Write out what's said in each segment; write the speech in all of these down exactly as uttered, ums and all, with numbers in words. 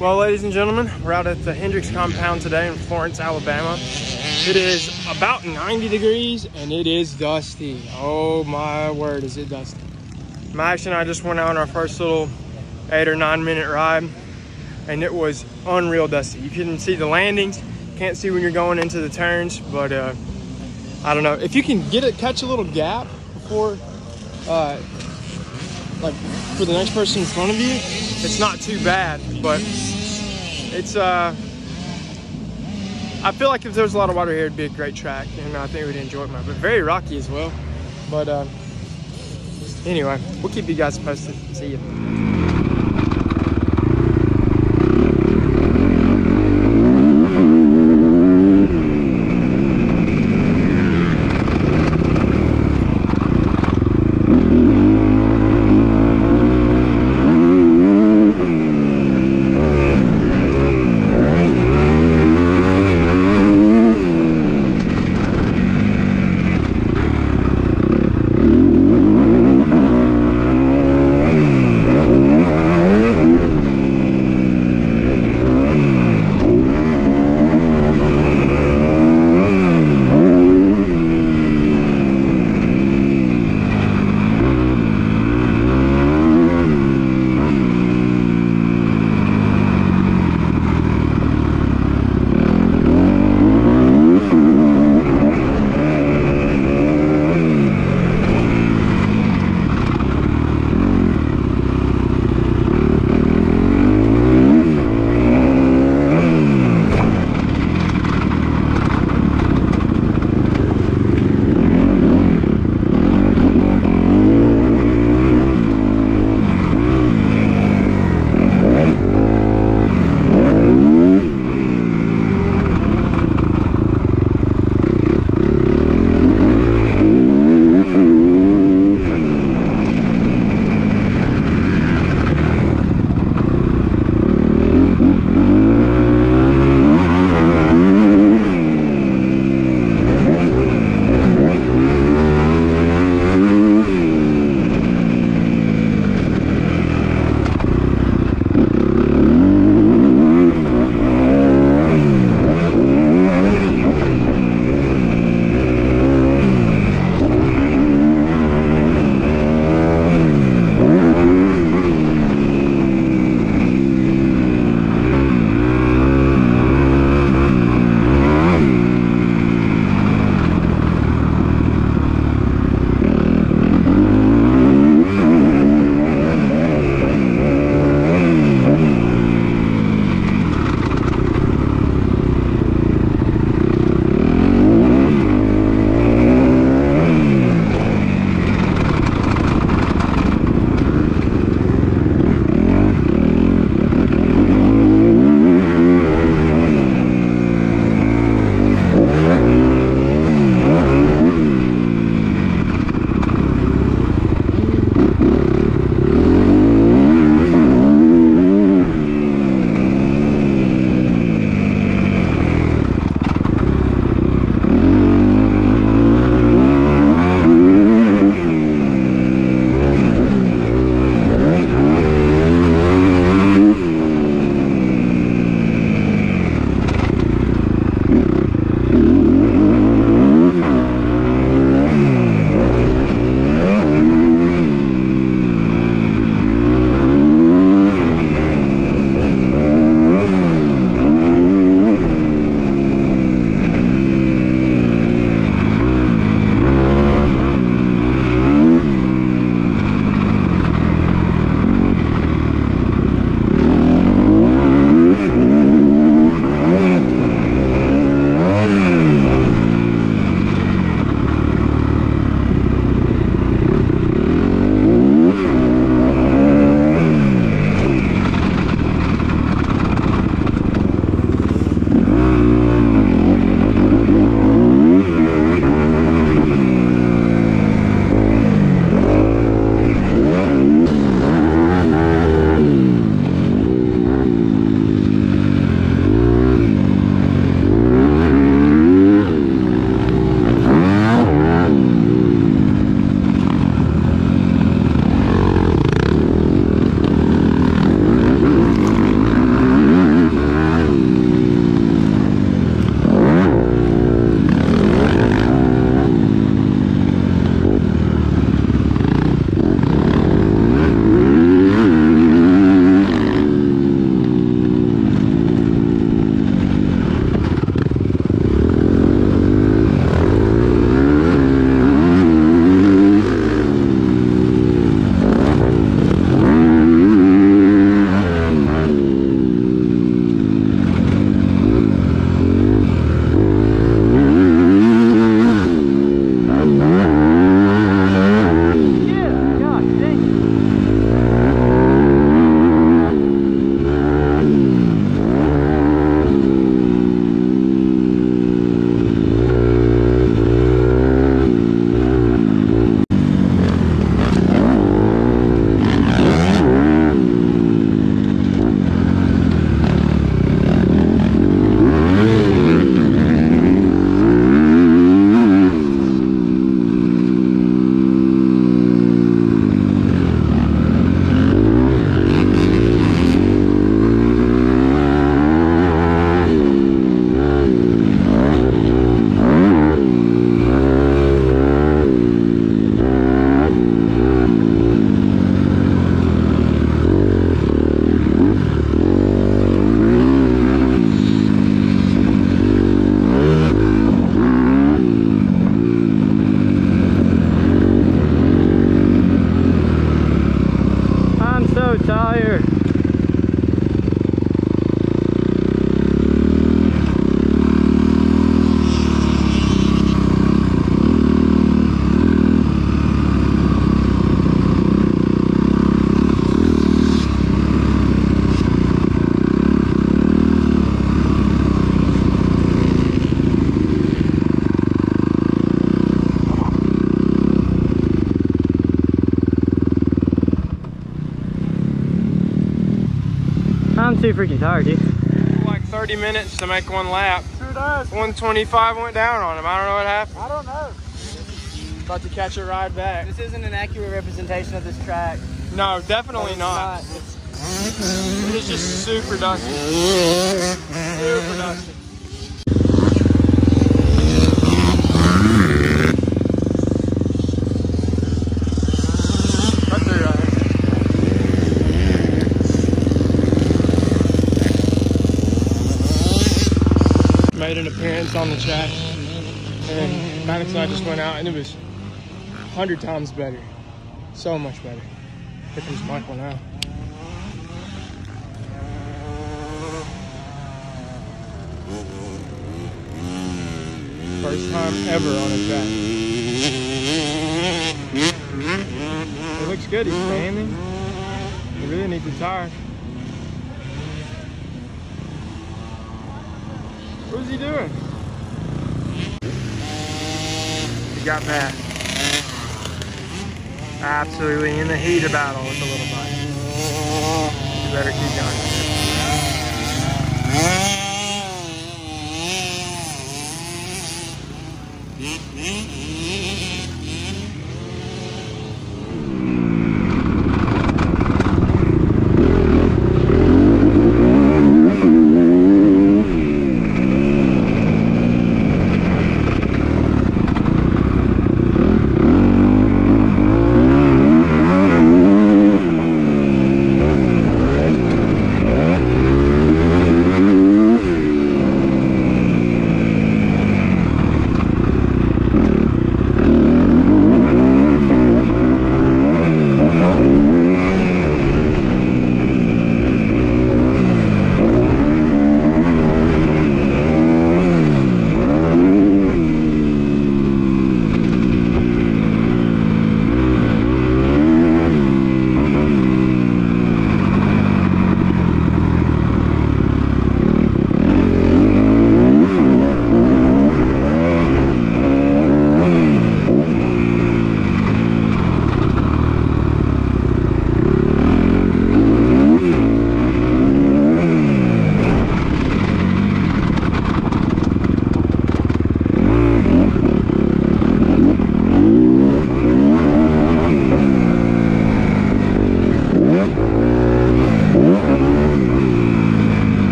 Well, ladies and gentlemen, we're out at the Hendrix compound today in Florence, Alabama. It is about ninety degrees and it is dusty. Oh my word, is it dusty. Max and I just went out on our first little eight or nine minute ride and it was unreal dusty. You couldn't see the landings, can't see when you're going into the turns, but uh, I don't know. If you can get it, catch a little gap before, uh, like for the next person in front of you, it's not too bad, but it's, uh, I feel like if there was a lot of water here, it'd be a great track, and I think we'd enjoy it more, but very rocky as well. But uh, anyway, we'll keep you guys posted. See you. Oh, I'm too freaking tired, dude. Like thirty minutes to make one lap. Sure does. one twenty-five went down on him. I don't know what happened. I don't know. About to catch a ride back. This isn't an accurate representation of this track. No, definitely not. not. It's It is just super dusty. Super dusty. Right there, right there. Made an appearance on the track, and Maddox and I just went out, and it was a hundred times better. So much better. Here comes Michael now. First time ever on a track. It looks good, he's standing. He really needs a tire. What is he doing? He got back. Absolutely in the heat of battle with the little bike. You better keep going.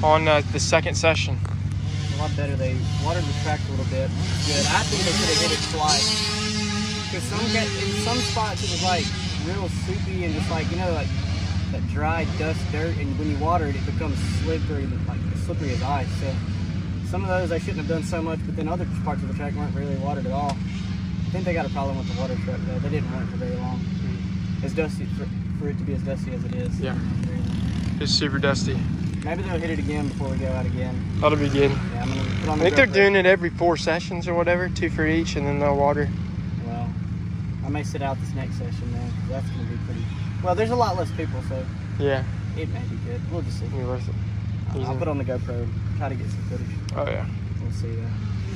on uh, the second session. A lot better. They watered the track a little bit. Good. I think they could have hit it twice. Because some get in some spots it was like real soupy and just like, you know, like that dry dust dirt, and when you water it, it becomes slippery, like slippery as ice. So some of those I shouldn't have done so much, but then other parts of the track weren't really watered at all. I think they got a problem with the water truck though. They didn't run it for very long. Mm-hmm. As dusty for, for it to be as dusty as it is. Yeah. It's super dusty. Maybe they'll hit it again before we go out again. That'll be good. Yeah, I'm gonna put on I think they're doing it every four sessions or whatever, two for each, and then they'll water. Well, I may sit out this next session then, because that's going to be pretty... Well, there's a lot less people, so yeah, it may be good. We'll just see. It'll be worth it. I'll, I'll put on the GoPro and try to get some footage. Oh yeah. We'll see that.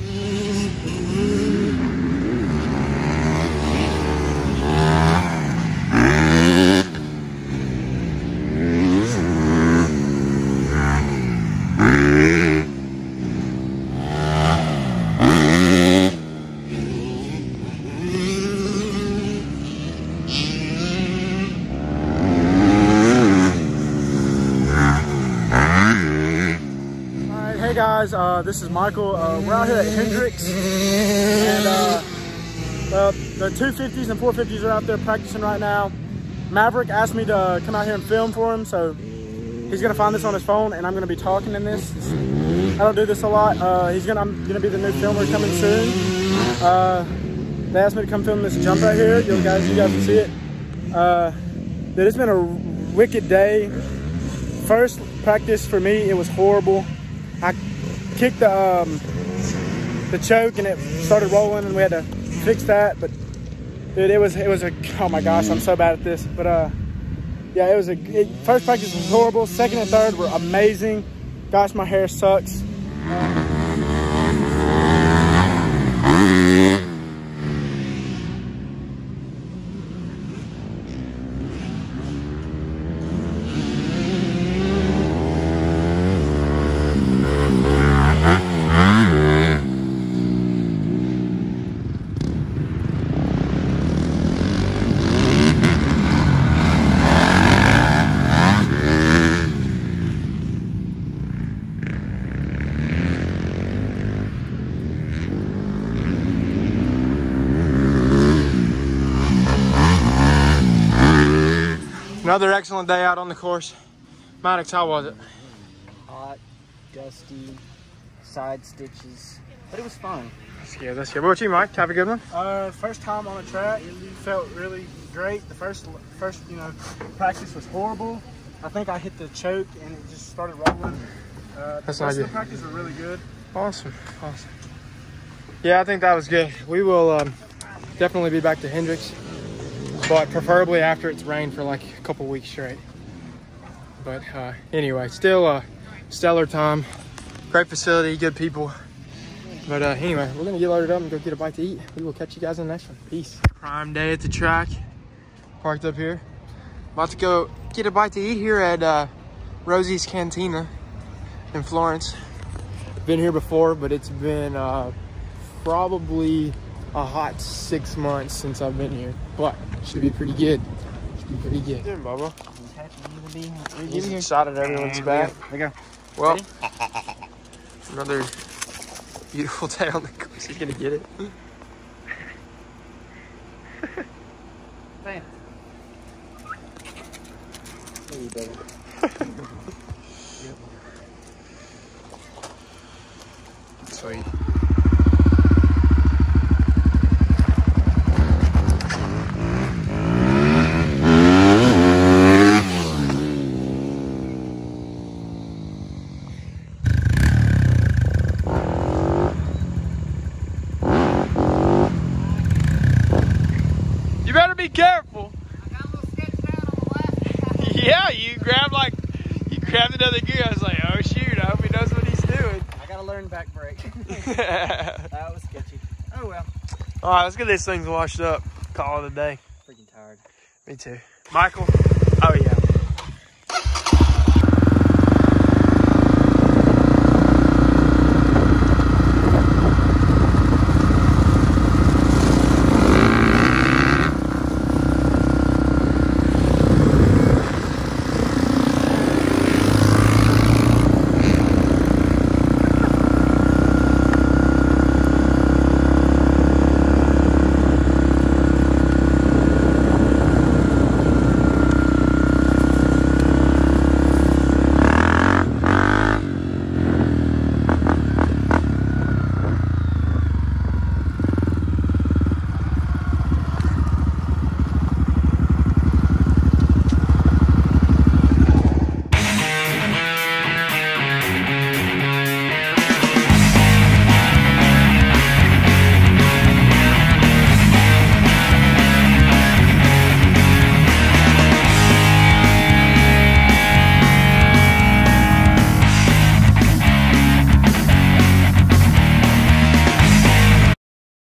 Hey guys, uh, this is Michael. Uh, we're out here at Hendrix, and uh, uh, the two fifties and four fifties are out there practicing right now. Maverick asked me to come out here and film for him, so he's gonna find this on his phone, and I'm gonna be talking in this. I don't do this a lot. Uh, he's gonna, I'm gonna be the new filmer coming soon. Uh, they asked me to come film this jump right here. You guys, you guys can see it. Uh, but it's been a wicked day. First practice for me, it was horrible. I kicked the um, the choke and it started rolling, and we had to fix that. But dude, it was it was a oh my gosh, I'm so bad at this. But uh, yeah, it was a it, first practice was horrible. Second and third were amazing. Gosh, my hair sucks. Uh, Another excellent day out on the course. Maddox, how was it? Hot, dusty, side stitches, but it was fun. That's good, that's good. What about you, Mike? Have a good one? Uh, first time on a track, it felt really great. The first, first, you know, practice was horrible. I think I hit the choke and it just started rolling. Uh, the That's rest not of good. the practice were really good. Awesome, awesome. Yeah, I think that was good. We will um, definitely be back to Hendrix, but preferably after it's rained for like a couple weeks straight. But uh, anyway, still a stellar time. Great facility, good people. But uh, anyway, we're gonna get loaded up and go get a bite to eat. We will catch you guys in the next one. Peace. Prime day at the track. Parked up here. About to go get a bite to eat here at uh, Rosie's Cantina in Florence. Been here before, but it's been uh, probably a hot six months since I've been here. But should be pretty good. Should be pretty good. Good, Bubba. He's excited everyone's back. There we go. Well, another beautiful day on the course. He's gonna get it. Bam. There you go. Sweet. You better be careful. I got a little sketched out on the last. Yeah, you grabbed like, you grabbed another gear. I was like, oh shoot, I hope he knows what he's doing. I got to learn back brake. That was sketchy. Oh well. All right, let's get these things washed up. Call it a day. Freaking tired. Me too. Michael? Oh yeah.